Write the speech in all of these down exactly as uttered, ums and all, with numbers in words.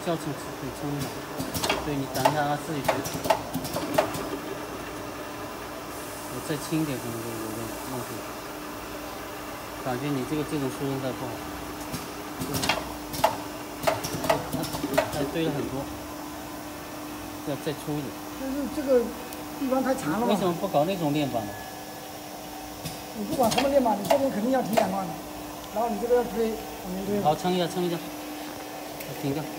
教程很聪明的，对你等一下他自己学。我再轻一点可能就有点弄出来。感觉你这个这种输送带不好，就是它它堆了很多，要再粗一点。 就是这个地方太长了嘛。 为什么不搞那种链板呢？ 你不管什么链板，你这边肯定要停两万的，然后你这个要推往前推。 好，撑一下，撑一下，停掉。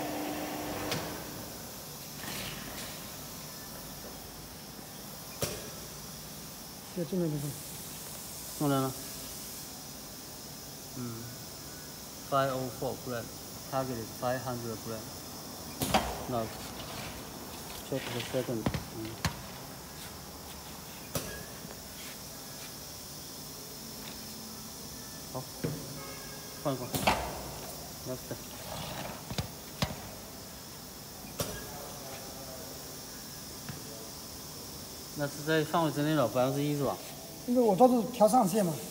这重量不重？ 重量呢？嗯 ，five oh four gram, target is five hundred gram. Now, check the second. 嗯。好，换一换 ，next。那是在范围之内了，百分之一是吧？ 因为我都是调上限嘛。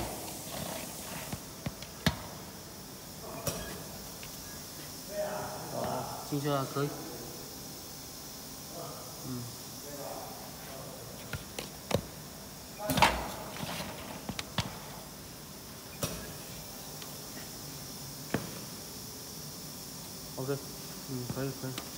进去了，可以。嗯。OK， 嗯，可以，可以。